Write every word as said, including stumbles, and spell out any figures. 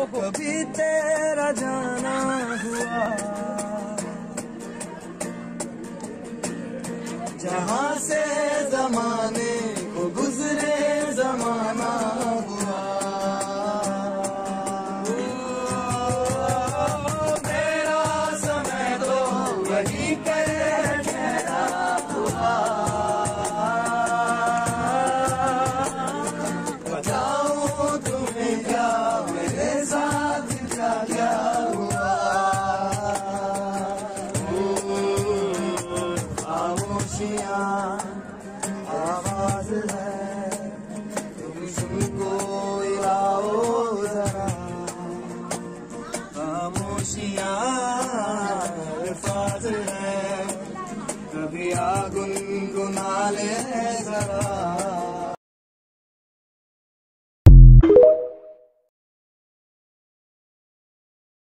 कभी तेरा जाना हुआ, जहाँ से जमाने को गुजरे जमाना हुआ। मेरा समय तो वही कर ठहरा हुआ, बताऊं तुम्हें क्या मेरे साथ क्या क्या हुआ। आवाज है तुम सुनको लाओ जरा, खामोशियां अल्फाज है कभी आ गुनगुना ले जरा।